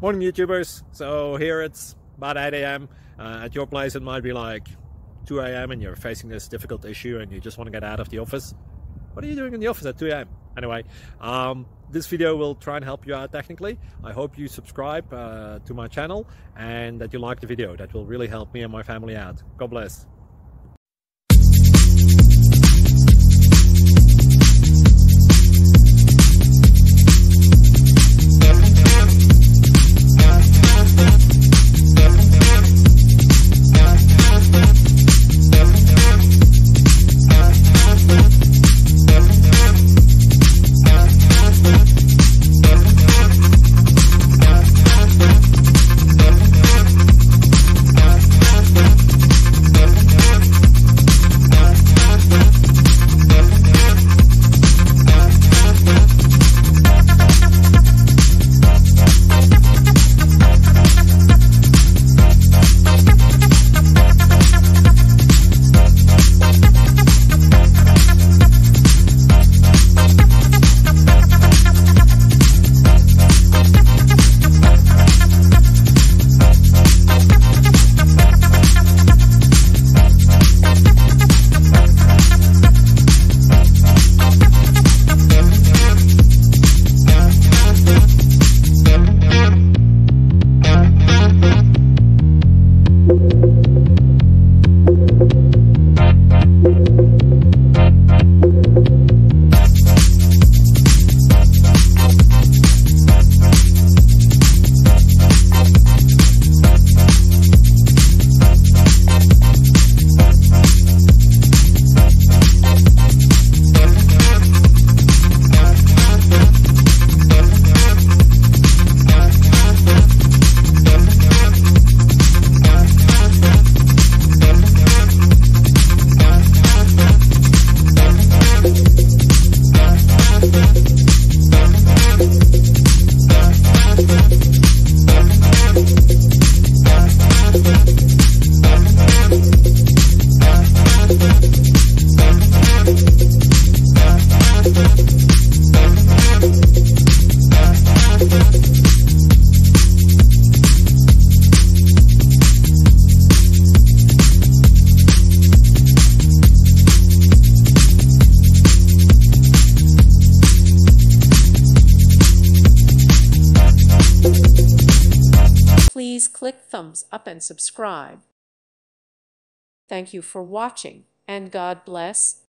Morning YouTubers. So here it's about 8 a.m. At your place it might be like 2 a.m. and you're facing this difficult issue and you just want to get out of the office. What are you doing in the office at 2 a.m.? Anyway, this video will try and help you out technically. I hope you subscribe to my channel and that you like the video. That will really help me and my family out. God bless. Please click thumbs up and subscribe. Thank you for watching, and God bless.